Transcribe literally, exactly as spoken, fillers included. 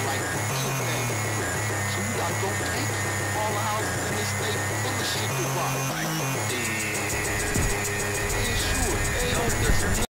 right for anything. So you gotta go take all the houses in this state full of shit to rob. Yeah, sure. They ain't no